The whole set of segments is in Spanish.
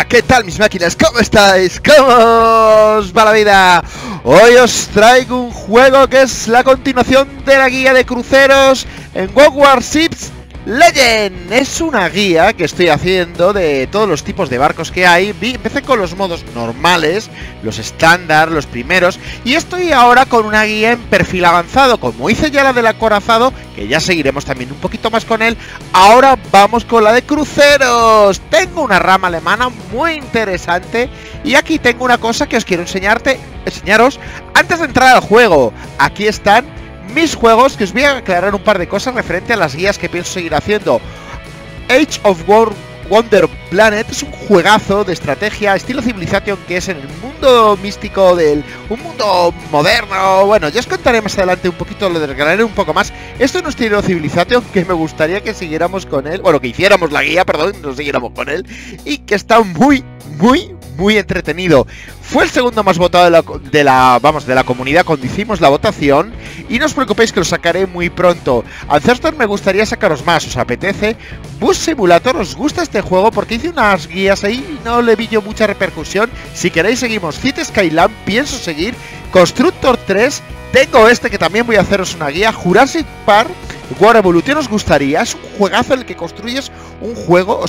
¿qué tal mis máquinas? ¿Cómo estáis? ¿Cómo os va la vida? Hoy os traigo un juego que es la continuación de la guía de cruceros en World War Ships Legend. Es una guía que estoy haciendo de todos los tipos de barcos que hay. Empecé con los modos normales, los estándar, los primeros, y estoy ahora con una guía en perfil avanzado. Como hice ya la del acorazado, que ya seguiremos también un poquito más con él, ahora vamos con la de cruceros. Tengo una rama alemana muy interesante y aquí tengo una cosa que os quiero enseñaros antes de entrar al juego. Aquí están mis juegos, que os voy a aclarar un par de cosas referente a las guías que pienso seguir haciendo. Age of Wonder Planet es un juegazo de estrategia estilo Civilization, que es en el mundo místico un mundo moderno. Bueno, ya os contaré más adelante un poquito, lo desgranaré un poco más. Esto no es estilo Civilization, que me gustaría que siguiéramos con él, bueno, que hiciéramos la guía, perdón, no siguiéramos con él, y que está muy entretenido. Fue el segundo más votado de la comunidad cuando hicimos la votación, y no os preocupéis que lo sacaré muy pronto. Ancestor me gustaría sacaros más, ¿os apetece? Bus Simulator, ¿os gusta este juego? Porque hice unas guías ahí y no le vi yo mucha repercusión. Si queréis seguimos. City Skyland, pienso seguir. Constructor 3, tengo este que también voy a haceros una guía. Jurassic Park, War Evolution, ¿os gustaría? Es un juegazo en el que construyes un juego,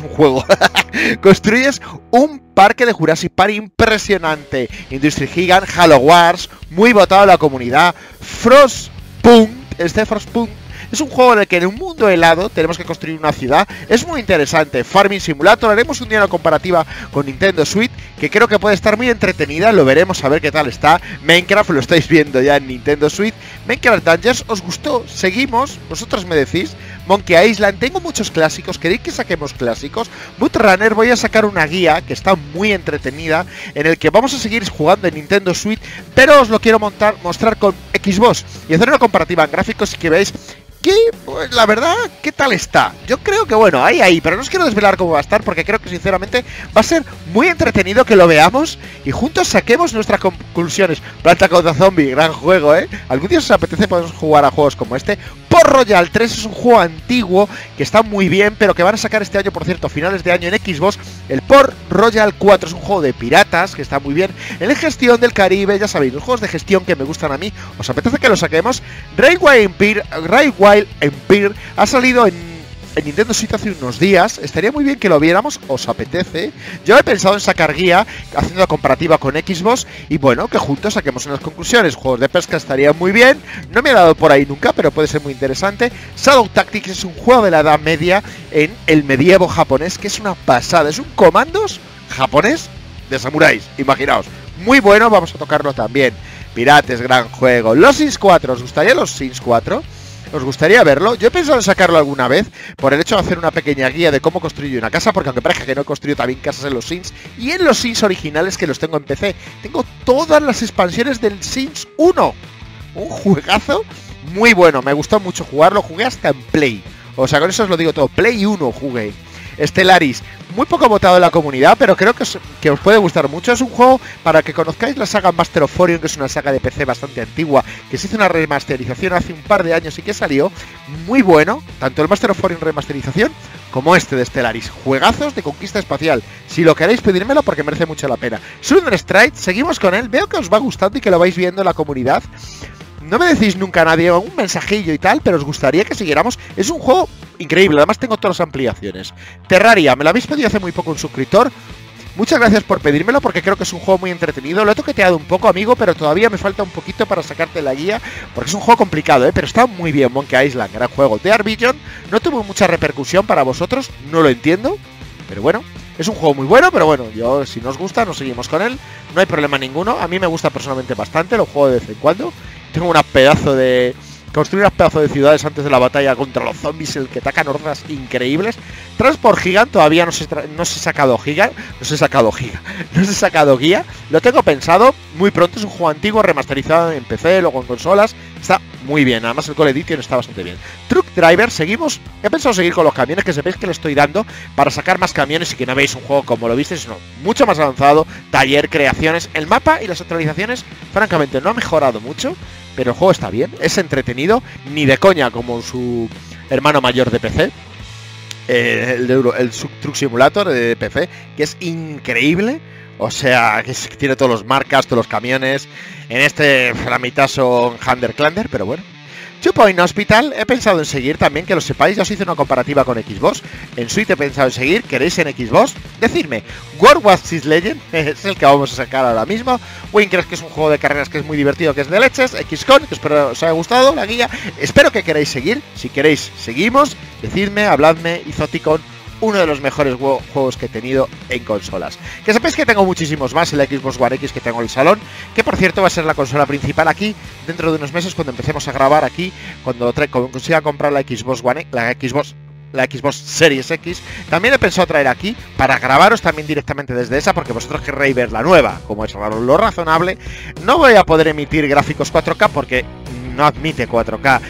construyes un parque de Jurassic Park impresionante. Industry Gigant, Halo Wars, muy votado en la comunidad. Frostpunk, Frostpunk es un juego en el que en un mundo helado tenemos que construir una ciudad. Es muy interesante. Farming Simulator, haremos un día una comparativa con Nintendo Switch, que creo que puede estar muy entretenida. Lo veremos a ver qué tal está. Minecraft lo estáis viendo ya en Nintendo Switch. Minecraft Dungeons, ¿os gustó? Seguimos, vosotros me decís. Monkey Island, tengo muchos clásicos. ¿Queréis que saquemos clásicos? Boot Runner, voy a sacar una guía que está muy entretenida, en el que vamos a seguir jugando en Nintendo Switch, pero os lo quiero mostrar con Xbox y hacer una comparativa en gráficos y que veáis que, pues, la verdad, ¿qué tal está? Yo creo que, bueno, ahí, pero no os quiero desvelar cómo va a estar, porque creo que, sinceramente, va a ser muy entretenido que lo veamos y juntos saquemos nuestras conclusiones. Planta contra Zombie, gran juego, ¿eh? Algún día os apetece, podemos jugar a juegos como este. Port Royal 3 es un juego antiguo que está muy bien, pero que van a sacar este año, por cierto, finales de año en Xbox. El Port Royal 4 es un juego de piratas que está muy bien. En la gestión del Caribe, ya sabéis, los juegos de gestión que me gustan a mí. ¿Os apetece que lo saquemos? Railway Empire ha salido en Nintendo Switch hace unos días. Estaría muy bien que lo viéramos. ¿Os apetece? Yo he pensado en sacar guía haciendo la comparativa con Xbox y, bueno, que juntos saquemos unas conclusiones. Juegos de pesca estaría muy bien. No me ha dado por ahí nunca, pero puede ser muy interesante. Shadow Tactics es un juego de la Edad Media en el medievo japonés, que es una pasada. Es un comandos japonés de samuráis, imaginaos. Muy bueno, vamos a tocarlo también. Pirates, gran juego. Los Sims 4, ¿os gustaría los Sims 4? ¿Os gustaría verlo? Yo he pensado en sacarlo alguna vez por el hecho de hacer una pequeña guía de cómo construir una casa, porque aunque parezca que no he construido también casas en los Sims y en los Sims originales, que los tengo en PC. Tengo todas las expansiones del Sims 1. Un juegazo muy bueno, me gustó mucho jugarlo, jugué hasta en Play. O sea, con eso os lo digo todo, Play 1 jugué. Stellaris, muy poco votado en la comunidad, pero creo que os puede gustar mucho. Es un juego para que conozcáis la saga Master of Orion, que es una saga de PC bastante antigua, que se hizo una remasterización hace un par de años y que salió muy bueno, tanto el Master of Orion remasterización como este de Stellaris. Juegazos de conquista espacial. Si lo queréis, pedírmelo porque merece mucho la pena. Southern Strike, seguimos con él. Veo que os va gustando y que lo vais viendo en la comunidad. No me decís nunca a nadie un mensajillo y tal, pero os gustaría que siguiéramos. Es un juego increíble, además tengo todas las ampliaciones. Terraria, me lo habéis pedido hace muy poco un suscriptor. Muchas gracias por pedírmelo porque creo que es un juego muy entretenido. Lo he toqueteado un poco, amigo, pero todavía me falta un poquito para sacarte la guía, porque es un juego complicado, pero está muy bien. Monkey Island, gran juego. The Arbision no tuvo mucha repercusión para vosotros, no lo entiendo, pero bueno. Es un juego muy bueno, pero bueno, yo, si nos gusta, nos seguimos con él. No hay problema ninguno. A mí me gusta personalmente bastante, lo juego de vez en cuando. Tengo una pedazo de... construir unas pedazos de ciudades antes de la batalla contra los zombies, el que atacan hordas increíbles. Transport Gigant, todavía no se he sacado guía. Lo tengo pensado muy pronto, es un juego antiguo, remasterizado en PC, luego en consolas. Está muy bien, además el Core Edition está bastante bien. Truck Driver, seguimos. He pensado seguir con los camiones, que sepáis que le estoy dando para sacar más camiones y que no veis un juego como lo visteis, sino mucho más avanzado. Taller, creaciones, el mapa y las actualizaciones, francamente, no ha mejorado mucho, pero el juego está bien, es entretenido, ni de coña como su hermano mayor de PC. el Truck Simulator de PC, que es increíble. O sea, que tiene todos los marcas, todos los camiones. En este, la mitad son Hunter-Clander, pero bueno. Two Point Hospital, he pensado en seguir también, que lo sepáis, ya os hice una comparativa con Xbox. En Switch he pensado en seguir, ¿queréis en Xbox? Decidme, World War Z Legend, es el que vamos a sacar ahora mismo. Win, crees que es un juego de carreras que es muy divertido, que es de leches. XCON, que espero os haya gustado la guía. Espero que queráis seguir, si queréis seguimos, decidme, habladme, Izoticon, uno de los mejores juegos que he tenido en consolas. Que sepáis que tengo muchísimos más, el Xbox One X que tengo en el salón, que por cierto va a ser la consola principal aquí, dentro de unos meses cuando empecemos a grabar aquí, cuando consiga comprar la Xbox One, la Xbox Series X. También he pensado traer aquí para grabaros también directamente desde esa, porque vosotros querréis ver la nueva, como es lo razonable. No voy a poder emitir gráficos 4K porque no admite 4K,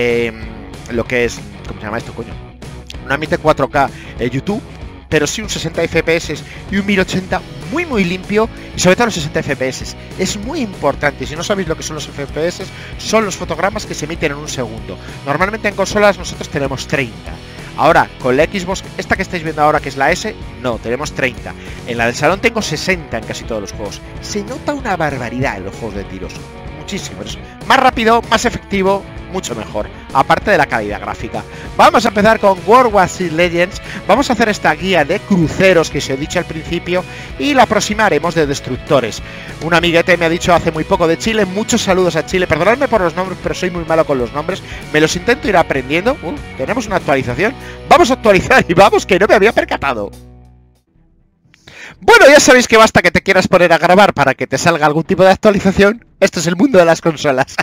lo que es, ¿cómo se llama esto, coño? No admite 4K YouTube, pero sí un 60 FPS y un 1080 muy limpio, y sobre todo los 60 FPS. Es muy importante, si no sabéis lo que son los FPS, son los fotogramas que se emiten en un segundo. Normalmente en consolas nosotros tenemos 30. Ahora, con la Xbox, esta que estáis viendo ahora, que es la S, no, tenemos 30. En la del salón tengo 60 en casi todos los juegos. Se nota una barbaridad en los juegos de tiros. Muchísimo. Es más rápido, más efectivo, mucho mejor, aparte de la calidad gráfica. Vamos a empezar con World War Z Legends. Vamos a hacer esta guía de cruceros que os he dicho al principio, y la próxima haremos de destructores. Un amiguete me ha dicho hace muy poco de Chile, muchos saludos a Chile. Perdonadme por los nombres, pero soy muy malo con los nombres, me los intento ir aprendiendo. Tenemos una actualización, vamos a actualizar y vamos, que no me había percatado. Bueno, ya sabéis que basta que te quieras poner a grabar para que te salga algún tipo de actualización. Esto es el mundo de las consolas.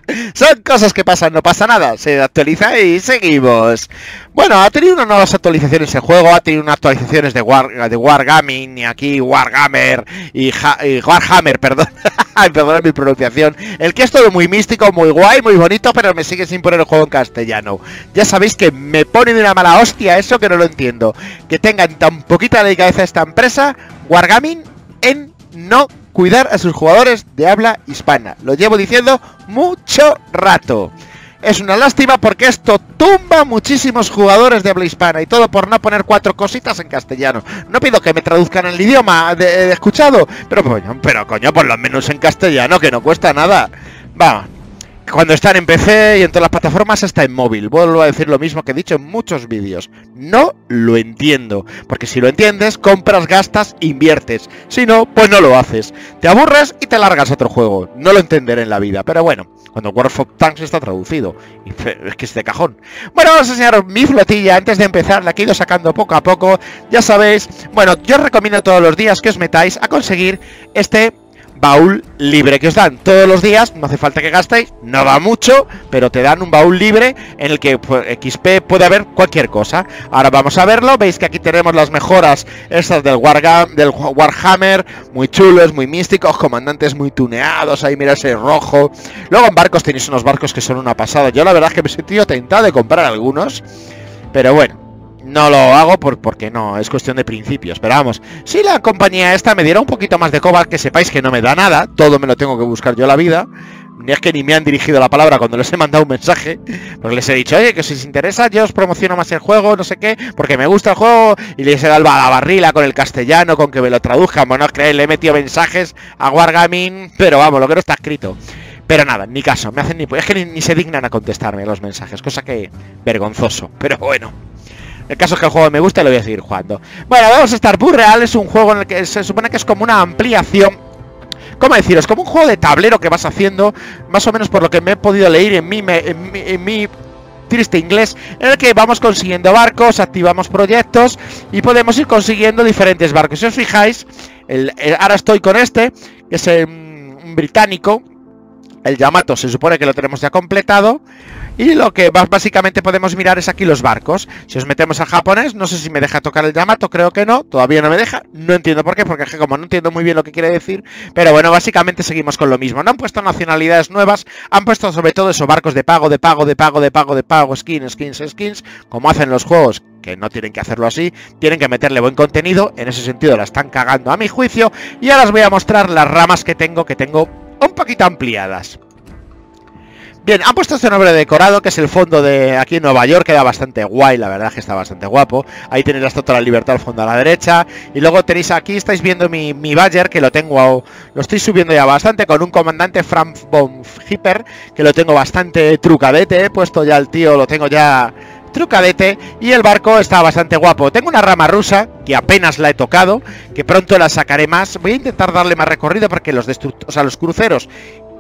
Son cosas que pasan, no pasa nada. Se actualiza y seguimos. Bueno, ha tenido unas nuevas actualizaciones el juego. Ha tenido unas actualizaciones de Wargaming, y aquí Warhammer y Warhammer, perdón. Perdón mi pronunciación. El que es todo muy místico, muy guay, muy bonito, pero me sigue sin poner el juego en castellano. Ya sabéis que me pone de una mala hostia eso, que no lo entiendo. Que tengan tan poquita delicadeza esta empresa, Wargaming, en no cuidar a sus jugadores de habla hispana. Lo llevo diciendo mucho rato. Es una lástima porque esto tumba muchísimos jugadores de habla hispana, y todo por no poner 4 cositas en castellano. No pido que me traduzcan el idioma de escuchado, pero coño, por lo menos en castellano, que no cuesta nada. Vamos. Cuando están en PC y en todas las plataformas, está en móvil. Vuelvo a decir lo mismo que he dicho en muchos vídeos. No lo entiendo. Porque si lo entiendes, compras, gastas, inviertes. Si no, pues no lo haces. Te aburres y te largas a otro juego. No lo entenderé en la vida. Pero bueno, cuando World of Tanks está traducido. Es que es de cajón. Bueno, vamos a enseñaros mi flotilla antes de empezar. La que he ido sacando poco a poco. Ya sabéis. Bueno, yo os recomiendo todos los días que os metáis a conseguir este baúl libre que os dan todos los días. No hace falta que gastéis, no da mucho, pero te dan un baúl libre en el que pues, XP puede haber cualquier cosa. Ahora vamos a verlo. Veis que aquí tenemos las mejoras estas del Warhammer, muy chulos, muy místicos, comandantes muy tuneados. Ahí mira ese rojo. Luego en barcos tenéis unos barcos que son una pasada. Yo la verdad es que me he sentido tentado de comprar algunos, pero bueno, no lo hago porque no, es cuestión de principios. Pero vamos, si la compañía esta me diera un poquito más de coba, que sepáis que no me da nada, todo me lo tengo que buscar yo la vida. Ni es que ni me han dirigido la palabra cuando les he mandado un mensaje, porque les he dicho, oye, que si os interesa yo os promociono más el juego, no sé qué, porque me gusta el juego, y les he dado la barrila con el castellano, con que me lo traduzcan. Bueno, os creéis, le he metido mensajes a Wargaming, pero vamos, lo que no está escrito. Pero nada, ni caso, me hacen es que ni se dignan a contestarme los mensajes, cosa que vergonzoso, pero bueno. El caso es que el juego me gusta y lo voy a seguir jugando. Bueno, vamos a estar muy real. Es un juego en el que se supone que es como una ampliación. ¿Cómo deciros? Como un juego de tablero que vas haciendo, más o menos por lo que me he podido leer en mi triste inglés, en el que vamos consiguiendo barcos, activamos proyectos y podemos ir consiguiendo diferentes barcos. Si os fijáis, ahora estoy con este, que es un británico, el Yamato, se supone que lo tenemos ya completado. Y lo que básicamente podemos mirar es aquí los barcos. Si os metemos al japonés, no sé si me deja tocar el Yamato, creo que no, todavía no me deja. No entiendo por qué, porque es que como no entiendo muy bien lo que quiere decir. Pero bueno, básicamente seguimos con lo mismo. No han puesto nacionalidades nuevas, han puesto sobre todo esos barcos de pago, skins, como hacen los juegos, que no tienen que hacerlo así, tienen que meterle buen contenido. En ese sentido la están cagando a mi juicio. Y ahora os voy a mostrar las ramas que tengo un poquito ampliadas. Bien, han puesto este nombre decorado, que es el fondo de aquí en Nueva York, queda bastante guay, la verdad que está bastante guapo. Ahí tenéis la Estatua de la Libertad al fondo a la derecha. Y luego tenéis aquí, estáis viendo mi Badger, que lo estoy subiendo ya bastante, con un comandante Franz von Hipper, que lo tengo bastante trucadete, he puesto ya el tío, lo tengo ya trucadete, y el barco está bastante guapo. Tengo una rama rusa, que apenas la he tocado, que pronto la sacaré más. Voy a intentar darle más recorrido porque los cruceros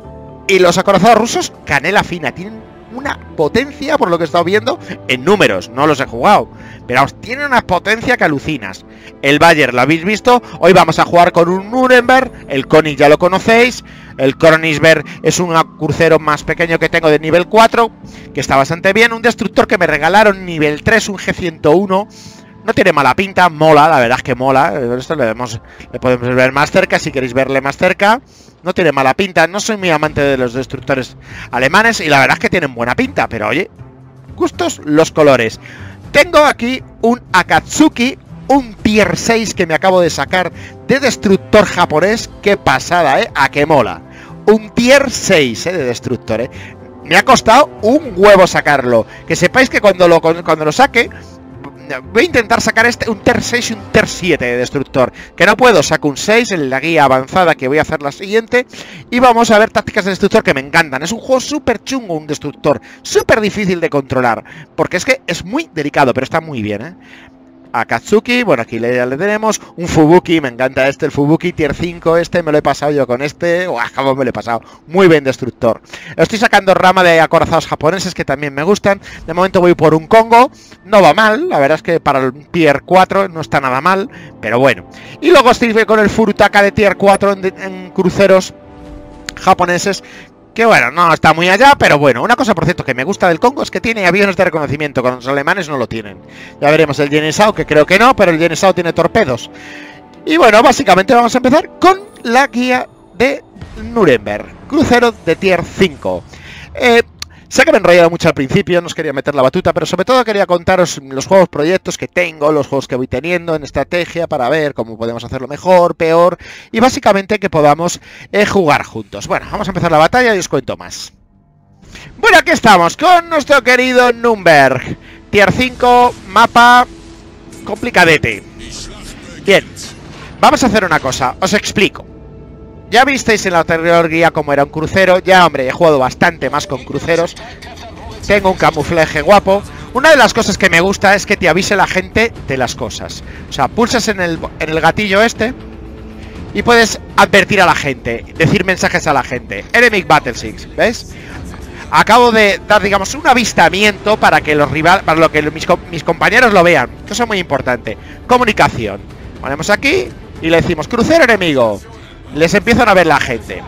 y los acorazados rusos, canela fina, tienen una potencia, por lo que he estado viendo, en números, no los he jugado, pero tienen una potencia que alucinas. El Bayer lo habéis visto, hoy vamos a jugar con un Nuremberg, el König ya lo conocéis, el Königsberg es un crucero más pequeño que tengo de nivel 4, que está bastante bien, un destructor que me regalaron nivel 3, un G101, no tiene mala pinta, mola, la verdad es que mola, esto le podemos ver más cerca, si queréis verle más cerca. No tiene mala pinta, no soy muy amante de los destructores alemanes y la verdad es que tienen buena pinta, pero oye, gustos los colores. Tengo aquí un Akatsuki, un tier 6 que me acabo de sacar de destructor japonés, qué pasada, a que mola. Un tier 6 de destructor, Me ha costado un huevo sacarlo, que sepáis que cuando lo saque... Voy a intentar sacar un Tier 6 y un Tier 7 de destructor. Que no puedo, saco un 6 en la guía avanzada, que voy a hacer la siguiente. Y vamos a ver tácticas de destructor que me encantan. Es un juego súper chungo, un destructor. Súper difícil de controlar. Porque es que es muy delicado, pero está muy bien, Akatsuki, bueno, aquí ya le tenemos. Un Fubuki, me encanta el Fubuki Tier 5, me lo he pasado yo con cómo me lo he pasado, muy bien destructor. Estoy sacando rama de acorazados japoneses que también me gustan. De momento voy por un Kongo, no va mal, la verdad es que para el Tier 4 no está nada mal, pero bueno. Y luego estoy con el Furutaka de Tier 4 en cruceros japoneses, que bueno, no está muy allá, pero bueno. Una cosa, por cierto, que me gusta del Kongo es que tiene aviones de reconocimiento, con los alemanes no lo tienen. Ya veremos el Yenisao, que creo que no, pero el Yenisao tiene torpedos. Y bueno, básicamente vamos a empezar con la guía de Nuremberg, crucero de Tier 5. Sé que me he enrollado mucho al principio, no os quería meter la batuta, pero sobre todo quería contaros los juegos, proyectos que tengo, los juegos que voy teniendo en estrategia para ver cómo podemos hacerlo mejor, peor y básicamente que podamos jugar juntos. Bueno, vamos a empezar la batalla y os cuento más. Bueno, aquí estamos con nuestro querido Nuremberg, Tier 5, mapa complicadete. Bien, vamos a hacer una cosa, os explico. Ya visteis en la anterior guía cómo era un crucero. Ya, hombre, he jugado bastante más con cruceros. Tengo un camuflaje guapo. Una de las cosas que me gusta es que te avise la gente de las cosas. O sea, pulsas en el gatillo y puedes advertir a la gente, decir mensajes a la gente. Enemy Battleships, ¿ves? Acabo de dar, digamos, un avistamiento para que mis compañeros lo vean. Eso es muy importante. Comunicación. Ponemos aquí y le decimos crucero enemigo. Les empiezan a ver la gente.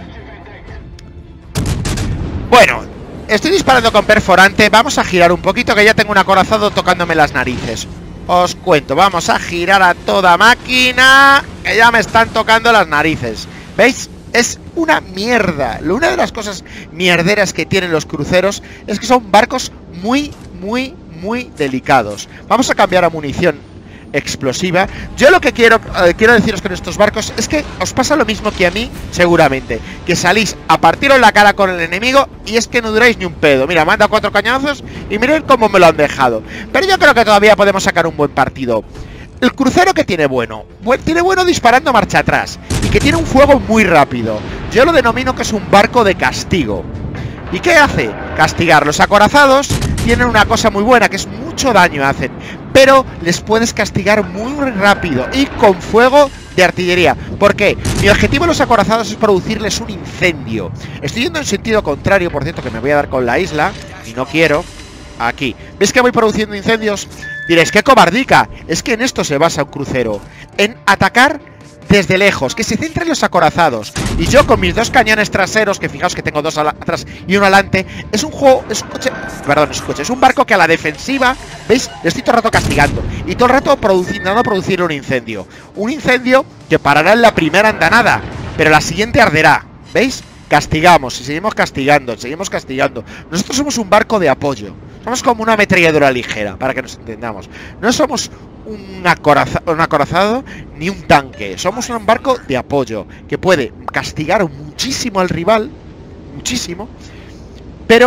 Bueno, estoy disparando con perforante. Vamos a girar un poquito, que ya tengo un acorazado tocándome las narices. Os cuento, vamos a girar a toda máquina, que ya me están tocando las narices. ¿Veis? Es una mierda. Una de las cosas mierderas que tienen los cruceros es que son barcos muy, muy, muy delicados. Vamos a cambiar a munición explosiva. Yo lo que quiero deciros con estos barcos es que os pasa lo mismo que a mí, seguramente, que salís a partiros la cara con el enemigo y es que no duráis ni un pedo. Mira, manda 4 cañonazos y miren cómo me lo han dejado. Pero yo creo que todavía podemos sacar un buen partido. El crucero que tiene bueno disparando marcha atrás y que tiene un fuego muy rápido. Yo lo denomino que es un barco de castigo. ¿Y qué hace? Castigar. Los acorazados tienen una cosa muy buena, que es mucho daño hacen, pero les puedes castigar muy rápido y con fuego de artillería. ¿Por qué? Mi objetivo de los acorazados es producirles un incendio. Estoy yendo en sentido contrario, por cierto, que me voy a dar con la isla y no quiero. Aquí. ¿Ves que voy produciendo incendios? Diréis, ¡qué cobardica! Es que en esto se basa un crucero, en atacar desde lejos, que se centren los acorazados. Y yo con mis 2 cañones traseros, que fijaos que tengo 2 atrás y 1 adelante, es un barco que a la defensiva, ¿veis? Le estoy todo el rato castigando y todo el rato intentando producir un incendio. Un incendio que parará en la primera andanada, pero la siguiente arderá, ¿veis? Castigamos y seguimos castigando, Nosotros somos un barco de apoyo. Somos como una ametralladora ligera, para que nos entendamos. No somos un acorazado ni un tanque. Somos un barco de apoyo que puede castigar muchísimo al rival, muchísimo, pero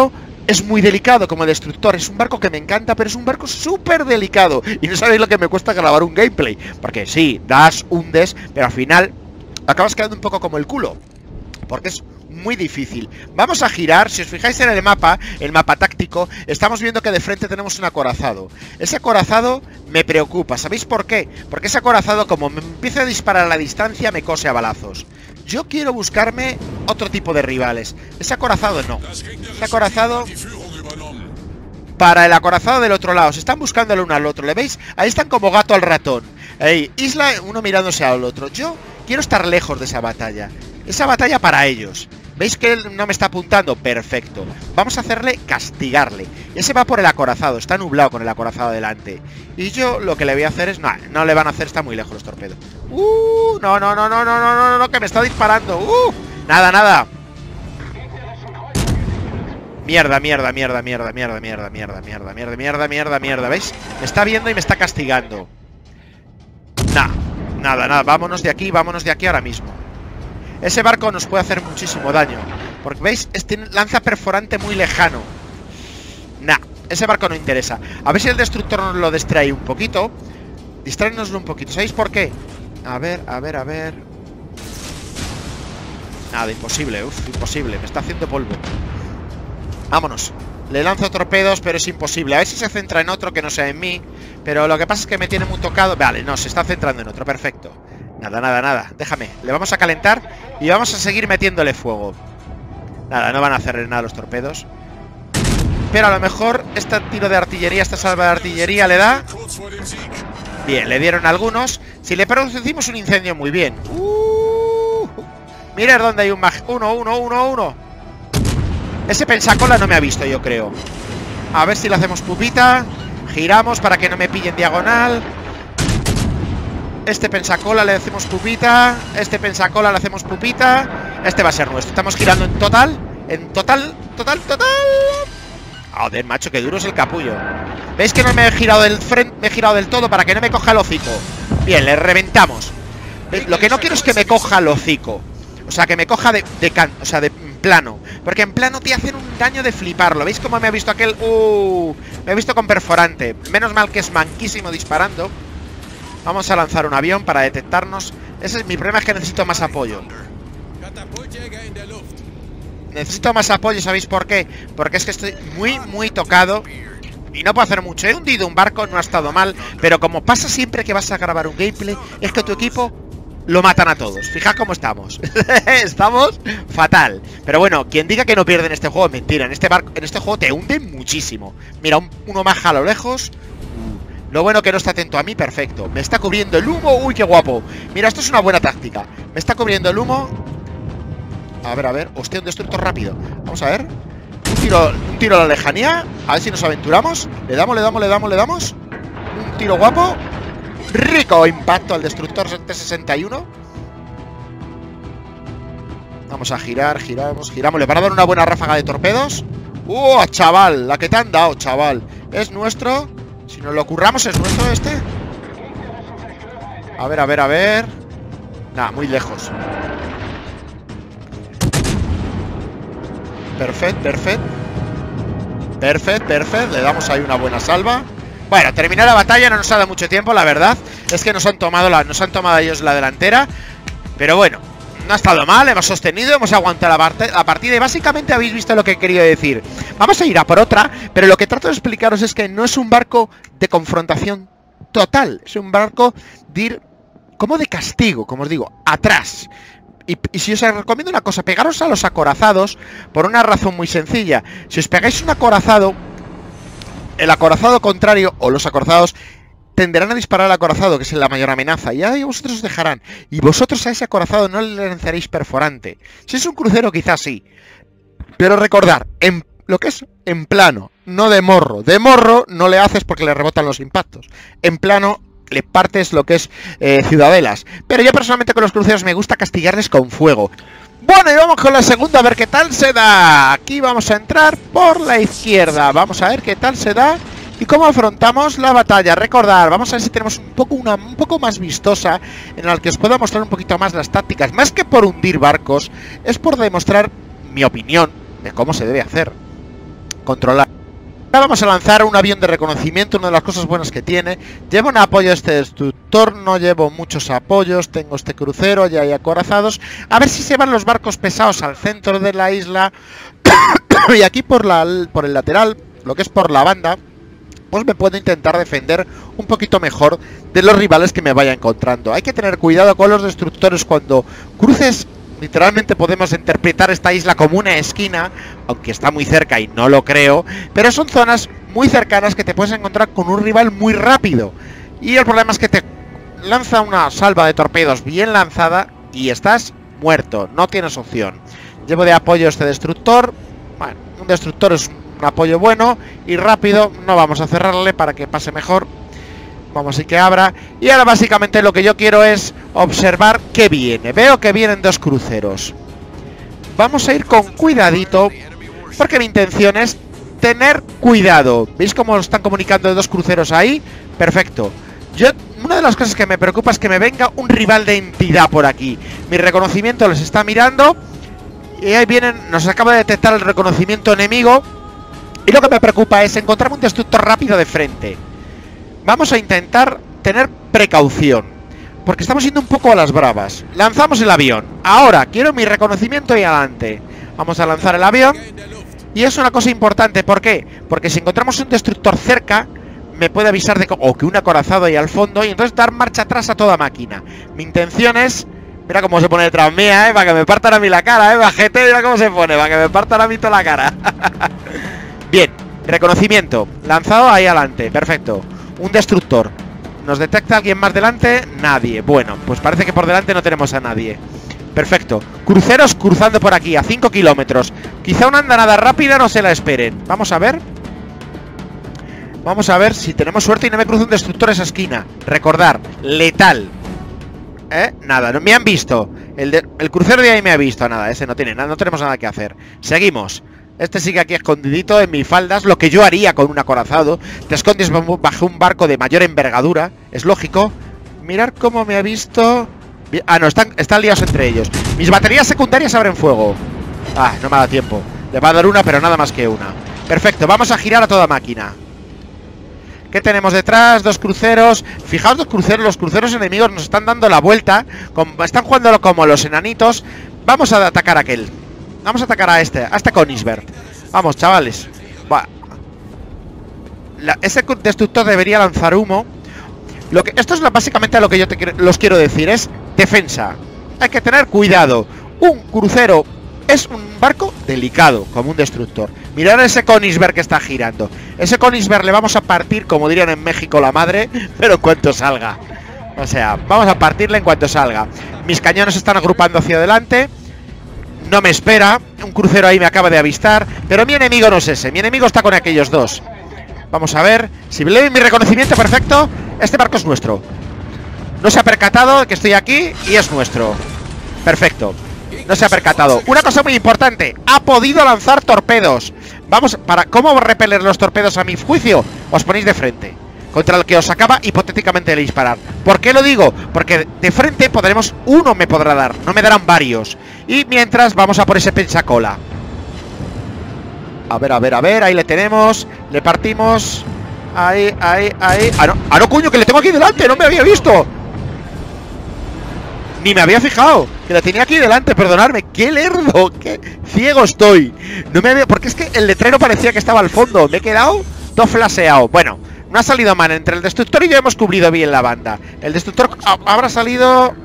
es muy delicado como destructor. Es un barco que me encanta, pero es un barco súper delicado. Y no sabéis lo que me cuesta grabar un gameplay. Porque sí, das, hundes, pero al final acabas quedando un poco como el culo. Porque es muy difícil. Vamos a girar. Si os fijáis en el mapa táctico, estamos viendo que de frente tenemos un acorazado. Ese acorazado me preocupa. ¿Sabéis por qué? Porque ese acorazado, como me empieza a disparar a la distancia, me cose a balazos. Yo quiero buscarme otro tipo de rivales. Ese acorazado no. Ese acorazado... Para el acorazado del otro lado. Se están buscando el uno al otro. ¿Le veis? Ahí están como gato al ratón. Ahí, isla, uno mirándose al otro. Yo quiero estar lejos de esa batalla. Esa batalla para ellos. ¿Veis que él no me está apuntando? Perfecto. Vamos a hacerle castigarle. Ese va por el acorazado. Está nublado con el acorazado delante. Y yo lo que le voy a hacer es... No, no le van a hacer. Está muy lejos los torpedos. No, que me está disparando. Nada, nada. Mierda. ¿Veis? Me está viendo y me está castigando. Nada. Vámonos de aquí ahora mismo. Ese barco nos puede hacer muchísimo daño. Porque, ¿veis? Lanza perforante muy lejano. Ese barco no interesa. A ver si el destructor nos lo distrae un poquito. Distráenoslo un poquito. ¿Sabéis por qué? A ver. Nada, imposible. Imposible. Me está haciendo polvo. Vámonos. Le lanzo torpedos, pero es imposible. A ver si se centra en otro que no sea en mí. Pero lo que pasa es que me tiene muy tocado. Vale, no, se está centrando en otro. Perfecto. Nada. Déjame. Le vamos a calentar y vamos a seguir metiéndole fuego. Nada, no van a hacer nada los torpedos. Pero a lo mejor este tiro de artillería, esta salva de artillería le da. Bien, le dieron algunos. Si le producimos un incendio, muy bien. Mirad dónde hay un mag. Uno. Ese pensacola no me ha visto, yo creo. A ver si le hacemos pupita. Giramos para que no me pille en diagonal. Este pensacola le hacemos pupita. Este pensacola le hacemos pupita. Este va a ser nuestro. Estamos girando en total. Joder, macho, que duro es el capullo. ¿Veis que no me he girado del frente? Me he girado del todo para que no me coja el hocico. Bien, le reventamos. ¿Veis? Lo que no quiero es que me coja el hocico. O sea, que me coja de plano. Porque en plano te hacen un daño de fliparlo. ¿Veis cómo me ha visto aquel? Me he visto con perforante. Menos mal que es manquísimo disparando. Vamos a lanzar un avión para detectarnos. Ese es mi problema, es que necesito más apoyo. Necesito más apoyo, ¿sabéis por qué? Porque es que estoy muy tocado y no puedo hacer mucho. He hundido un barco, no ha estado mal, pero como pasa siempre que vas a grabar un gameplay, es que tu equipo lo matan a todos. Fijad cómo estamos. Estamos fatal. Pero bueno, quien diga que no pierden este juego, mentira. En este juego te hunden muchísimo. Mira, uno más a lo lejos. Lo bueno que no está atento a mí, perfecto. Me está cubriendo el humo, uy, qué guapo. Mira, esto es una buena táctica. Me está cubriendo el humo. A ver, hostia, un destructor rápido. Vamos a ver. Un tiro a la lejanía. A ver si nos aventuramos. Le damos. Un tiro guapo. Rico impacto al destructor T-61. Vamos a giramos. Le van a dar una buena ráfaga de torpedos. Chaval, la que te han dado, chaval. Es nuestro. Si nos lo curramos, es nuestro este. A ver. Nada, muy lejos. Perfecto. Le damos ahí una buena salva. Bueno, terminar la batalla no nos ha dado mucho tiempo, la verdad. Es que nos han tomado ellos la delantera. Pero bueno, no ha estado mal, hemos sostenido, hemos aguantado la partida. Y básicamente habéis visto lo que he querido decir. Vamos a ir a por otra, pero lo que trato de explicaros es que no es un barco de confrontación total. Es un barco de ir como de castigo, como os digo, atrás. Y si os recomiendo una cosa, pegaros a los acorazados por una razón muy sencilla. Si os pegáis un acorazado, el acorazado contrario o los acorazados tenderán a disparar al acorazado, que es la mayor amenaza, y ahí vosotros os dejarán. Y vosotros a ese acorazado no le lanzaréis perforante. Si es un crucero quizás sí. Pero recordar, lo que es en plano, no de morro. De morro no le haces porque le rebotan los impactos. En plano le partes lo que es ciudadelas. Pero yo personalmente con los cruceros me gusta castigarles con fuego. Bueno, y vamos con la segunda a ver qué tal se da. Aquí vamos a entrar por la izquierda. Vamos a ver qué tal se da y cómo afrontamos la batalla. Recordar, vamos a ver si tenemos un poco más vistosa, en la que os pueda mostrar un poquito más las tácticas. Más que por hundir barcos, es por demostrar mi opinión de cómo se debe hacer. controlar. Ahora vamos a lanzar un avión de reconocimiento, una de las cosas buenas que tiene. Llevo un apoyo a este destructor, no llevo muchos apoyos, tengo este crucero, ya hay acorazados. A ver si se van los barcos pesados al centro de la isla. Y aquí por el lateral, lo que es por la banda, pues me puedo intentar defender un poquito mejor de los rivales que me vaya encontrando. Hay que tener cuidado con los destructores cuando cruces. Literalmente podemos interpretar esta isla como una esquina, aunque está muy cerca y no lo creo, pero son zonas muy cercanas que te puedes encontrar con un rival muy rápido. Y el problema es que te lanza una salva de torpedos bien lanzada y estás muerto, no tienes opción. Llevo de apoyo este destructor. Bueno, un destructor es un apoyo bueno y rápido, no vamos a cerrarle para que pase mejor. Vamos a que abra. Y ahora básicamente lo que yo quiero es observar qué viene. Veo que vienen dos cruceros. Vamos a ir con cuidadito, porque mi intención es tener cuidado. ¿Veis cómo están comunicando dos cruceros ahí? Perfecto. Una de las cosas que me preocupa es que me venga un rival de entidad por aquí. Mi reconocimiento les está mirando. Y ahí vienen, nos acaba de detectar el reconocimiento enemigo. Y lo que me preocupa es encontrarme un destructor rápido de frente. Vamos a intentar tener precaución, porque estamos yendo un poco a las bravas. Lanzamos el avión. Ahora, quiero mi reconocimiento y adelante. Vamos a lanzar el avión. Y es una cosa importante, ¿por qué? Porque si encontramos un destructor cerca, me puede avisar de que un acorazado ahí al fondo, y entonces dar marcha atrás a toda máquina. Mi intención es... Mira cómo se pone detrás mía, para que me partan a mí la cara, bajete, mira cómo se pone, para que me partan a mí toda la cara. Bien, reconocimiento. Lanzado ahí adelante, perfecto. Un destructor. ¿Nos detecta alguien más delante? Nadie. Bueno, pues parece que por delante no tenemos a nadie. Perfecto. Cruceros cruzando por aquí, a 5 kilómetros. Quizá una andanada rápida no se la esperen. Vamos a ver. Vamos a ver si tenemos suerte y no me cruza un destructor esa esquina. Recordar, letal. Nada, no me han visto. El crucero de ahí me ha visto. Nada, ese no tiene nada, no tenemos nada que hacer. Seguimos. Este sigue aquí escondidito en mis faldas, lo que yo haría con un acorazado. Te escondes bajo un barco de mayor envergadura, es lógico. Mirar cómo me ha visto. Ah, no, están liados entre ellos. Mis baterías secundarias abren fuego. Ah, no me ha dado tiempo. Le va a dar una, pero nada más que una. Perfecto, vamos a girar a toda máquina. ¿Qué tenemos detrás? Dos cruceros. Fijaos los cruceros enemigos nos están dando la vuelta. Están jugando como los enanitos. Vamos a atacar a aquel. Vamos a atacar a este Königsberg. Vamos, chavales. Ese destructor debería lanzar humo. Esto es básicamente lo que yo los quiero decir. Es defensa. Hay que tener cuidado. Un crucero es un barco delicado, como un destructor. Mirad ese Königsberg que está girando. Ese Königsberg le vamos a partir, como dirían en México, la madre, pero en cuanto salga. O sea, vamos a partirle en cuanto salga. Mis cañones se están agrupando hacia adelante. No me espera, un crucero ahí me acaba de avistar. Pero mi enemigo no es ese, mi enemigo está con aquellos dos. Vamos a ver, si le doy mi reconocimiento, perfecto. Este barco es nuestro. No se ha percatado de que estoy aquí y es nuestro. Perfecto, no se ha percatado. Una cosa muy importante, ha podido lanzar torpedos. Vamos, ¿cómo repeler los torpedos a mi juicio? Os ponéis de frente contra el que os acaba hipotéticamente de disparar. ¿Por qué lo digo? Porque de frente uno me podrá dar, no me darán varios. Y mientras vamos a por ese pensacola. A ver, ahí le tenemos. Le partimos. Ahí. Ah, no, coño, que le tengo aquí delante, no me había visto. Ni me había fijado que la tenía aquí delante, perdonadme. ¡Qué lerdo! ¡Qué ciego estoy! No me había... Porque es que el letrero parecía que estaba al fondo. Me he quedado todo flaseado. Bueno, no ha salido mal. Entre el destructor y yo hemos cubrido bien la banda. El destructor habrá salido...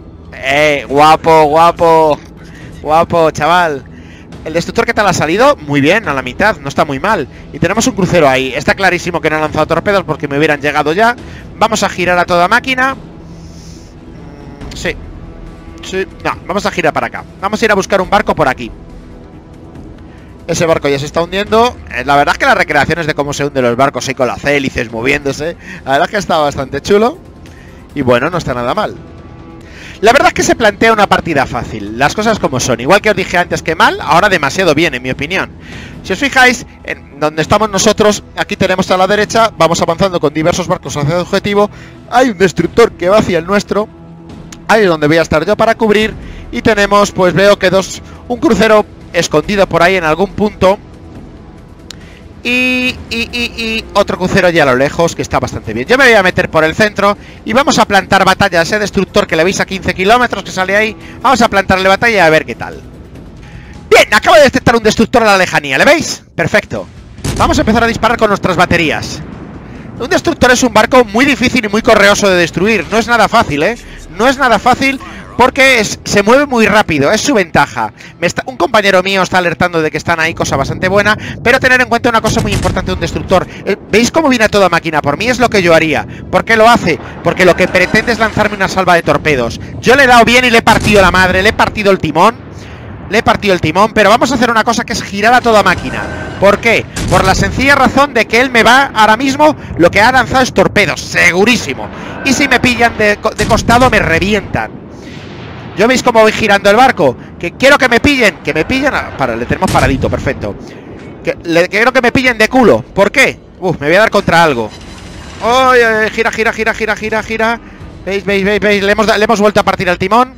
Guapo, chaval. El destructor, ¿qué tal ha salido? Muy bien, a la mitad, no está muy mal. Y tenemos un crucero ahí. Está clarísimo que no ha lanzado torpedos porque me hubieran llegado ya. Vamos a girar a toda máquina. Sí. No, vamos a girar para acá. Vamos a ir a buscar un barco por aquí. Ese barco ya se está hundiendo. La verdad es que las recreaciones de cómo se hunden los barcos ahí con las hélices moviéndose, la verdad es que está bastante chulo. Y bueno, no está nada mal. La verdad es que se plantea una partida fácil, las cosas como son. Igual que os dije antes que mal, ahora demasiado bien, en mi opinión. Si os fijáis, en donde estamos nosotros, aquí tenemos a la derecha, vamos avanzando con diversos barcos hacia el objetivo. Hay un destructor que va hacia el nuestro. Ahí es donde voy a estar yo para cubrir. Y tenemos, pues veo que un crucero escondido por ahí en algún punto. Y otro crucero allá a lo lejos, que está bastante bien. Yo me voy a meter por el centro y vamos a plantar batalla a ese destructor que le veis a 15 kilómetros que sale ahí. Vamos a plantarle batalla a ver qué tal. Bien, acabo de detectar un destructor a la lejanía, ¿le veis? Perfecto. Vamos a empezar a disparar con nuestras baterías. Un destructor es un barco muy difícil y muy correoso de destruir. No es nada fácil, ¿eh? No es nada fácil porque se mueve muy rápido, es su ventaja. Un compañero mío está alertando de que están ahí, cosa bastante buena, pero tener en cuenta una cosa muy importante de un destructor. ¿Veis cómo viene a toda máquina? Por mí es lo que yo haría. ¿Por qué lo hace? Porque lo que pretende es lanzarme una salva de torpedos. Yo le he dado bien y le he partido la madre, le he partido el timón. Pero vamos a hacer una cosa que es girar a toda máquina. ¿Por qué? Por la sencilla razón de que él me va ahora mismo, lo que ha lanzado es torpedos, segurísimo. Y si me pillan de costado me revientan. ¿Yo veis cómo voy girando el barco? Que quiero que me pillen, le tenemos paradito, perfecto. Quiero que me pillen de culo. ¿Por qué? Me voy a dar contra algo. ¡Oye! Gira. ¿Veis? Le hemos vuelto a partir el timón.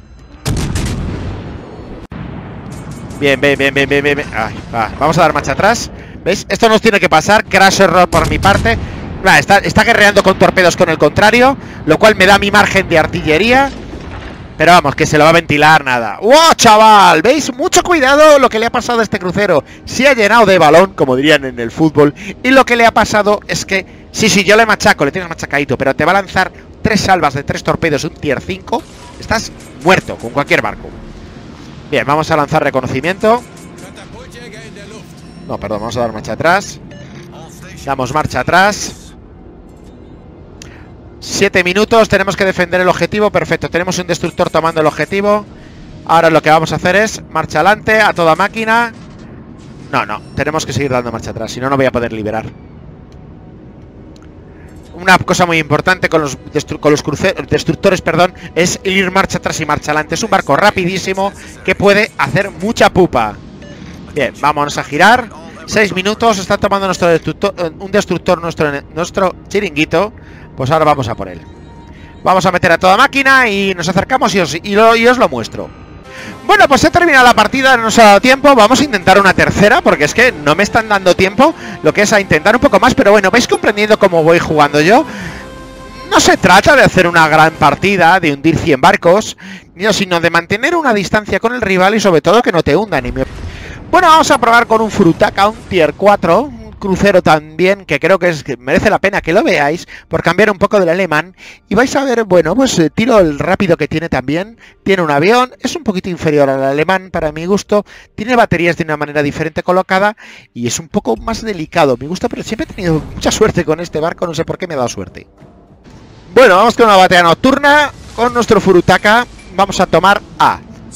Bien. Ay, vamos a dar marcha atrás. ¿Veis? Esto nos tiene que pasar. Crash error por mi parte. Está guerreando con torpedos con el contrario, lo cual me da mi margen de artillería. Pero vamos, que se lo va a ventilar nada. ¡Wow, chaval! ¿Veis? Mucho cuidado lo que le ha pasado a este crucero. Se ha llenado de balón, como dirían en el fútbol. Y lo que le ha pasado es que... Sí, yo le machaco, le tienes machacadito, pero te va a lanzar 3 salvas de 3 torpedos, un tier 5. Estás muerto con cualquier barco. Bien, vamos a lanzar reconocimiento. No, perdón, vamos a dar marcha atrás. Damos marcha atrás. 7 minutos, tenemos que defender el objetivo. Perfecto, tenemos un destructor tomando el objetivo. Ahora lo que vamos a hacer es marcha adelante a toda máquina. No, tenemos que seguir dando marcha atrás, si no, no voy a poder liberar. Una cosa muy importante con los destructores, es ir marcha atrás y marcha adelante. Es un barco rapidísimo que puede hacer mucha pupa. Bien, vámonos a girar. 6 minutos, está tomando un destructor nuestro chiringuito. Pues ahora vamos a por él. Vamos a meter a toda máquina y nos acercamos y os lo muestro. Bueno, pues he terminado la partida, no nos ha dado tiempo. Vamos a intentar una tercera, porque es que no me están dando tiempo. Lo que es a intentar un poco más, pero bueno, vais comprendiendo cómo voy jugando yo. No se trata de hacer una gran partida, de hundir 100 barcos, sino de mantener una distancia con el rival y sobre todo que no te hundan. Bueno, vamos a probar con un Furutaka, un tier 4, crucero también, que creo que merece la pena que lo veáis, por cambiar un poco del alemán, y vais a ver, bueno, pues tiro el rápido que tiene también, tiene un avión, es un poquito inferior al alemán para mi gusto, tiene baterías de una manera diferente colocada, y es un poco más delicado, me gusta, pero siempre he tenido mucha suerte con este barco, no sé por qué me ha dado suerte. Bueno, vamos con una batalla nocturna, con nuestro Furutaka, vamos a tomar A.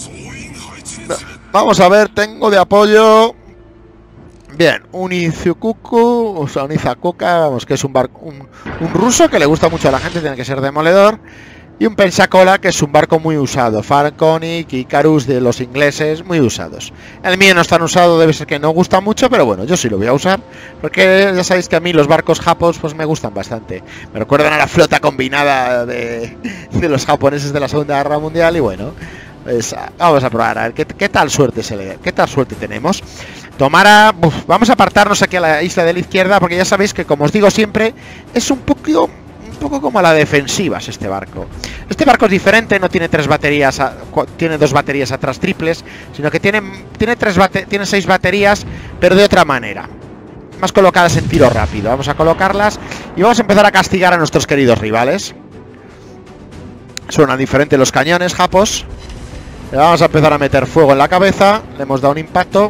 Vamos a ver, tengo de apoyo... Bien, un Izukuku, o sea, un Izakuka, vamos, que es un barco, un ruso que le gusta mucho a la gente, tiene que ser demoledor. Y un Pensacola, que es un barco muy usado. Falconic, Icarus de los ingleses, muy usados. El mío no es tan usado, debe ser que no gusta mucho, pero bueno, yo sí lo voy a usar. Porque ya sabéis que a mí los barcos japos pues me gustan bastante. Me recuerdan a la flota combinada de los japoneses de la Segunda Guerra Mundial y bueno... Pues vamos a probar, a ver qué tal suerte tenemos. Vamos a apartarnos aquí a la isla de la izquierda, porque ya sabéis que, como os digo siempre, es un poco como a la defensivas este barco. Este barco es diferente, no tiene 3 baterías, tiene 2 baterías atrás triples, sino que tiene 6 baterías, pero de otra manera, más colocadas en tiro rápido. Vamos a colocarlas y vamos a empezar a castigar a nuestros queridos rivales. Suenan diferentes los cañones japos. Le vamos a empezar a meter fuego en la cabeza. Le hemos dado un impacto.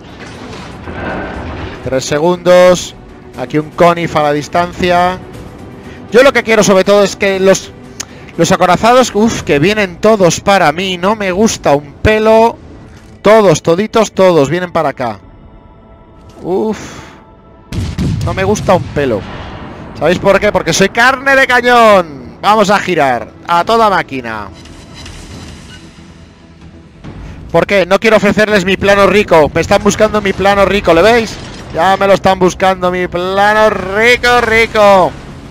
3 segundos. Aquí un Conif a la distancia. Yo lo que quiero sobre todo es que los acorazados, que vienen todos para mí. No me gusta un pelo. Todos vienen para acá. No me gusta un pelo. ¿Sabéis por qué? Porque soy carne de cañón. Vamos a girar a toda máquina. ¿Por qué? No quiero ofrecerles mi plano rico. Me están buscando mi plano rico, ¿le veis? Ya me lo están buscando, mi plano rico.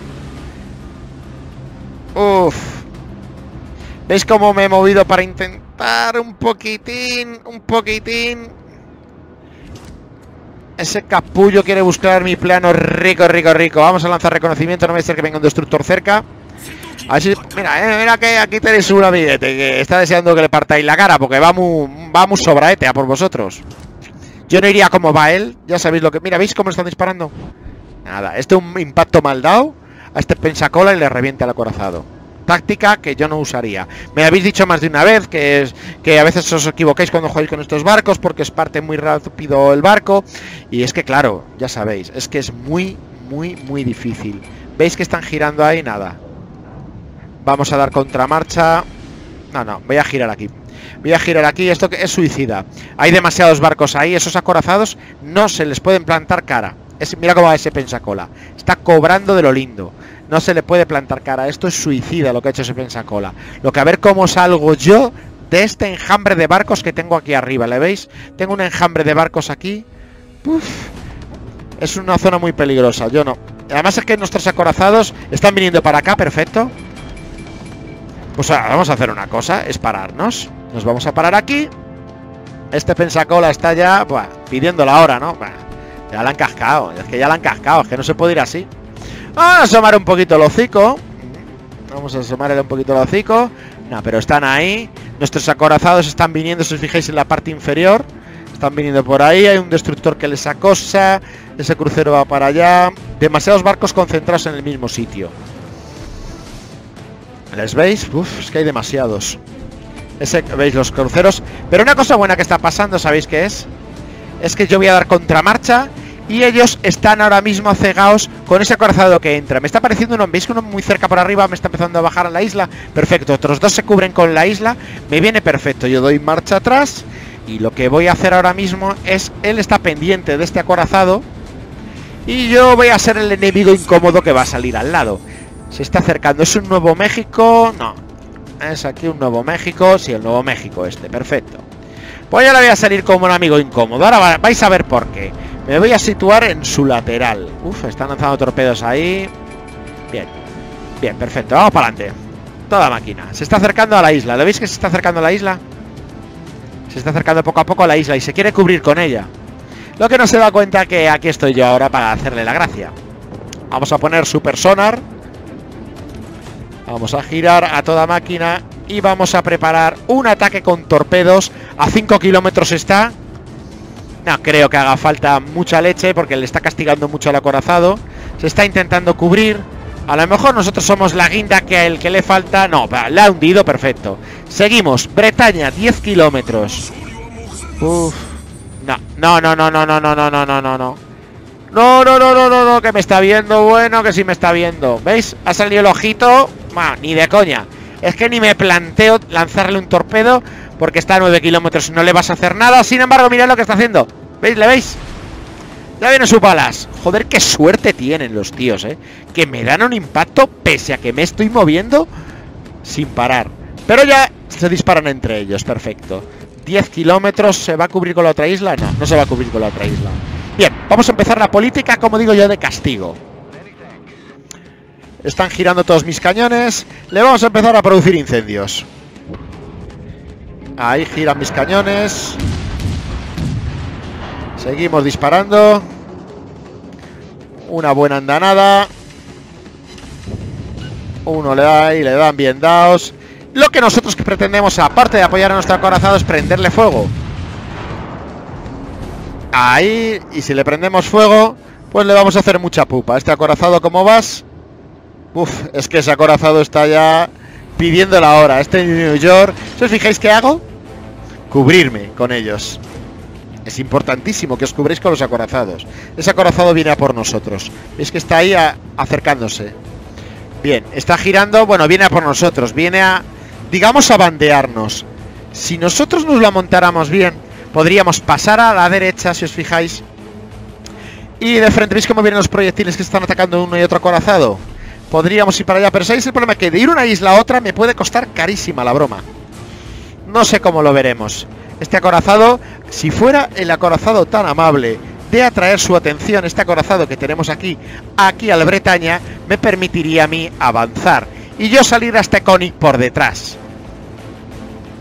¿Veis cómo me he movido para intentar un poquitín? Ese capullo quiere buscar mi plano rico, rico, rico. Vamos a lanzar reconocimiento, no va a ser que venga un destructor cerca. A ver si... Mira, mira que aquí tenéis un amiguete que está deseando que le partáis la cara, porque va muy sobraete a por vosotros. Yo no iría como va él, ya sabéis lo que... Mira, ¿veis cómo están disparando? Nada, este es un impacto mal dado a este pensacola y le revienta el acorazado. Táctica que yo no usaría. Me habéis dicho más de una vez que a veces os equivocáis cuando jugáis con estos barcos porque os parte muy rápido el barco. Y es que claro, ya sabéis, es que es muy, muy, muy difícil. ¿Veis que están girando ahí? Nada. Vamos a dar contramarcha. No, voy a girar aquí. Voy a girar aquí, esto que es suicida. Hay demasiados barcos ahí, esos acorazados no se les pueden plantar cara. Mira cómo va ese pensacola. Está cobrando de lo lindo. No se le puede plantar cara. Esto es suicida lo que ha hecho ese pensacola. Lo que a ver cómo salgo yo de este enjambre de barcos que tengo aquí arriba. ¿Le veis? Tengo un enjambre de barcos aquí. Uf. Es una zona muy peligrosa. Yo no. Además es que nuestros acorazados están viniendo para acá. Perfecto. Pues ahora vamos a hacer una cosa. Es pararnos. Nos vamos a parar aquí. Este pensacola está ya pidiendo la hora, ¿no? Ya la han cascado. Es que ya la han cascado. Es que no se puede ir así. Vamos a asomar un poquito el hocico. Vamos a asomarle un poquito el hocico. No, pero están ahí. Nuestros acorazados están viniendo, si os fijáis en la parte inferior. Están viniendo por ahí. Hay un destructor que les acosa. Ese crucero va para allá. Demasiados barcos concentrados en el mismo sitio. ¿Les veis? Uf, es que hay demasiados. ¿Veis los cruceros? Pero una cosa buena que está pasando, ¿sabéis qué es? Es que yo voy a dar contramarcha y ellos están ahora mismo cegados con ese acorazado que entra. Me está pareciendo uno, ¿veis que uno muy cerca por arriba me está empezando a bajar a la isla? Perfecto, otros dos se cubren con la isla. Me viene perfecto, yo doy marcha atrás. Y lo que voy a hacer ahora mismo es... Él está pendiente de este acorazado y yo voy a ser el enemigo incómodo que va a salir al lado. Se está acercando, ¿es un Nuevo México? No, es aquí un Nuevo México. Sí, el Nuevo México este, perfecto. Pues ya le voy a salir como un amigo incómodo. Ahora vais a ver por qué. Me voy a situar en su lateral. Uf, están lanzando torpedos ahí. Bien, bien, perfecto, vamos para adelante. Toda máquina, se está acercando a la isla. ¿Lo veis que se está acercando a la isla? Se está acercando poco a poco a la isla y se quiere cubrir con ella. Lo que no se da cuenta que aquí estoy yo ahora para hacerle la gracia. Vamos a poner super sonar. Vamos a girar a toda máquina y vamos a preparar un ataque con torpedos. A 5 kilómetros está. No creo que haga falta mucha leche porque le está castigando mucho al acorazado. Se está intentando cubrir. A lo mejor nosotros somos la guinda que el que le falta. No, la ha hundido, perfecto. Seguimos, Bretaña, 10 kilómetros. Uf. No, no, no, no, no, no, no, no, no, no, no, no. No, no, no, no, no, no, que me está viendo, bueno, que sí me está viendo. ¿Veis? Ha salido el ojito. Ni de coña. Es que ni me planteo lanzarle un torpedo porque está a 9 kilómetros y no le vas a hacer nada. Sin embargo, mirad lo que está haciendo. ¿Veis? ¿Le veis? Ya viene su palas. Joder, qué suerte tienen los tíos, que me dan un impacto pese a que me estoy moviendo sin parar. Pero ya se disparan entre ellos, perfecto. 10 kilómetros, ¿se va a cubrir con la otra isla? No, no se va a cubrir con la otra isla. Bien, vamos a empezar la política, como digo yo, de castigo. Están girando todos mis cañones. Le vamos a empezar a producir incendios. Ahí giran mis cañones. Seguimos disparando. Una buena andanada. Uno le da y le dan bien dados. Lo que nosotros que pretendemos, aparte de apoyar a nuestro acorazado, es prenderle fuego. Ahí. Y si le prendemos fuego, pues le vamos a hacer mucha pupa. Este acorazado, ¿cómo vas? Uf, es que ese acorazado está ya pidiendo la hora. Este New York. ¿Si os fijáis qué hago? Cubrirme con ellos. Es importantísimo que os cubréis con los acorazados. Ese acorazado viene a por nosotros. ¿Veis que está ahí acercándose? Bien, está girando. Bueno, viene a por nosotros. Viene a, digamos, a bandearnos. Si nosotros nos la montáramos bien, podríamos pasar a la derecha, si os fijáis. Y de frente, ¿veis cómo vienen los proyectiles que están atacando uno y otro acorazado? Podríamos ir para allá, pero ¿sabéis el problema? Que de ir una isla a otra me puede costar carísima la broma. No sé cómo lo veremos. Este acorazado, si fuera el acorazado tan amable de atraer su atención, este acorazado que tenemos aquí al Bretaña, me permitiría a mí avanzar y yo salir a este Koenig por detrás.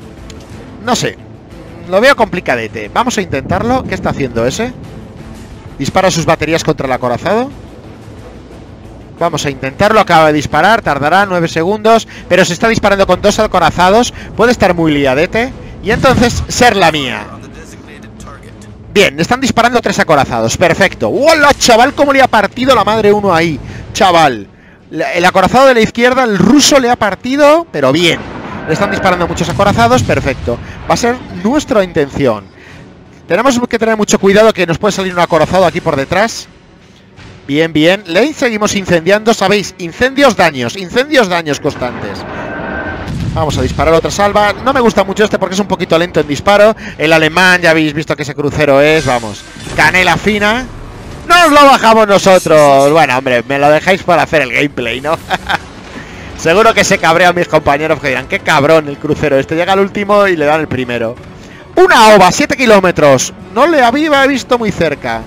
No sé, lo veo complicadete. Vamos a intentarlo. ¿Qué está haciendo ese? Dispara sus baterías contra el acorazado. Vamos a intentarlo, acaba de disparar, tardará 9 segundos, pero se está disparando con 2 acorazados, puede estar muy liadete, y entonces ser la mía. Bien, están disparando 3 acorazados, perfecto. ¡Hola, chaval! ¿Cómo le ha partido la madre uno ahí? Chaval, el acorazado de la izquierda, el ruso le ha partido, pero bien. Le están disparando muchos acorazados, perfecto. Va a ser nuestra intención. Tenemos que tener mucho cuidado que nos puede salir un acorazado aquí por detrás. Bien, bien. Le seguimos incendiando, ¿sabéis? Incendios, daños constantes. Vamos a disparar otra salva. No me gusta mucho este porque es un poquito lento en disparo. El alemán, ya habéis visto que ese crucero es, vamos, canela fina. ¡Nos lo bajamos nosotros! Bueno, hombre, me lo dejáis para hacer el gameplay, ¿no? Seguro que se cabrean mis compañeros que dirán, qué cabrón el crucero este. Llega al último y le dan el primero. Una ova, 7 kilómetros. No le había visto muy cerca.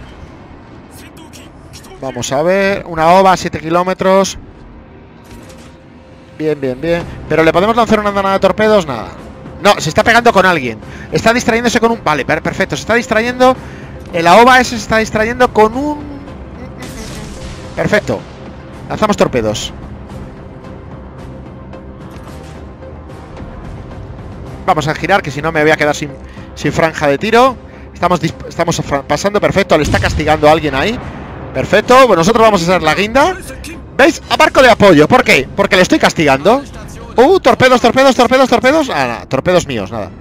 Vamos a ver, una ova, 7 kilómetros. Bien, bien, bien. Pero ¿le podemos lanzar una andanada de torpedos? Nada. No, se está pegando con alguien. Está distrayéndose con un... Vale, perfecto. Se está distrayendo... El AOVA ese se está distrayendo con un... Perfecto. Lanzamos torpedos. Vamos a girar, que si no me voy a quedar sin franja de tiro. Estamos pasando, perfecto. Le está castigando a alguien ahí. Perfecto, pues nosotros vamos a hacer la guinda. ¿Veis? A barco de apoyo. ¿Por qué? Porque le estoy castigando. Torpedos. Ah, nada, torpedos míos, nada.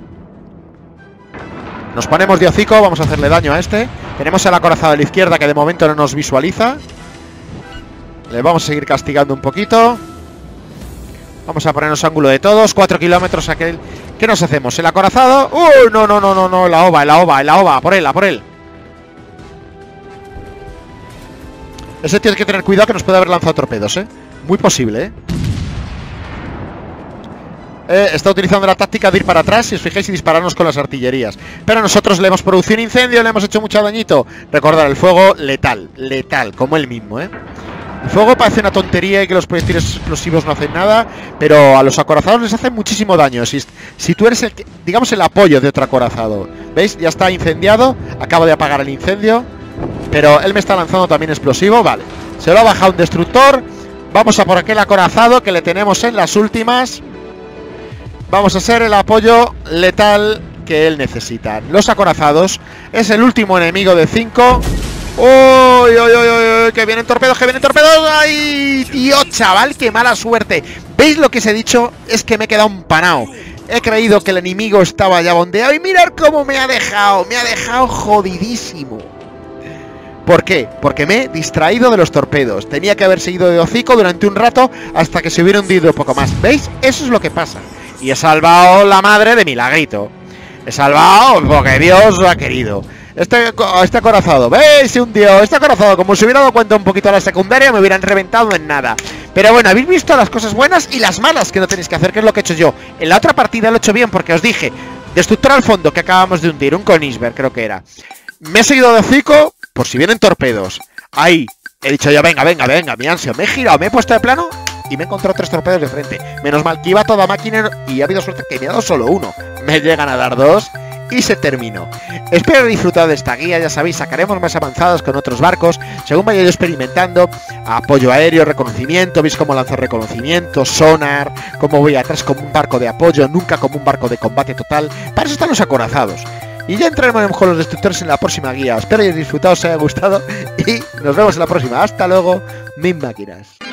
Nos ponemos de hocico, vamos a hacerle daño a este. Tenemos el acorazado de la izquierda que de momento no nos visualiza. Le vamos a seguir castigando un poquito. Vamos a ponernos ángulo de todos. 4 kilómetros aquel. ¿Qué nos hacemos? ¿El acorazado? No, la ova, por él. Ese tiene que tener cuidado que nos puede haber lanzado torpedos, ¿eh? Muy posible, está utilizando la táctica de ir para atrás, si os fijáis, y dispararnos con las artillerías. Pero nosotros le hemos producido un incendio, le hemos hecho mucho dañito. Recordad, el fuego letal, como él mismo, ¿eh? El fuego parece una tontería y que los proyectiles explosivos no hacen nada, pero a los acorazados les hace muchísimo daño. Si tú eres, digamos, el apoyo de otro acorazado. ¿Veis? Ya está incendiado, acabo de apagar el incendio. Pero él me está lanzando también explosivo, vale. Se lo ha bajado un destructor. Vamos a por aquel acorazado que le tenemos en las últimas. Vamos a ser el apoyo letal que él necesita. Los acorazados es el último enemigo de 5. ¡Uy! Que vienen torpedos, ¡ay! Tío, chaval, qué mala suerte. ¿Veis lo que os he dicho? Es que me he quedado empanado. He creído que el enemigo estaba ya bondeado y mirad cómo me ha dejado jodidísimo. ¿Por qué? Porque me he distraído de los torpedos. Tenía que haber seguido de hocico durante un rato hasta que se hubiera hundido un poco más. ¿Veis? Eso es lo que pasa. Y he salvado la madre de milagrito. He salvado porque Dios lo ha querido. Este acorazado, ¿veis? Se hundió. Este acorazado, como se hubiera dado cuenta un poquito a la secundaria, me hubieran reventado en nada. Pero bueno, habéis visto las cosas buenas y las malas que no tenéis que hacer, que es lo que he hecho yo. En la otra partida lo he hecho bien porque os dije, destructor al fondo que acabamos de hundir, un Königsberg creo que era. Me he seguido de hocico por si vienen torpedos. Ahí, he dicho yo, venga, mi ansia. Me he girado, me he puesto de plano y me he encontrado 3 torpedos de frente. Menos mal que iba toda máquina y ha habido suerte que me ha dado solo uno. Me llegan a dar 2 y se terminó. Espero haber disfrutado de esta guía, ya sabéis, sacaremos más avanzados con otros barcos, según vaya yo experimentando. Apoyo aéreo, reconocimiento, veis cómo lanzo reconocimiento, sonar, cómo voy atrás como un barco de apoyo, nunca como un barco de combate total. Para eso están los acorazados. Y ya entraremos con los destructores en la próxima guía. Espero que hayáis disfrutado, os haya gustado y nos vemos en la próxima. Hasta luego, mis máquinas.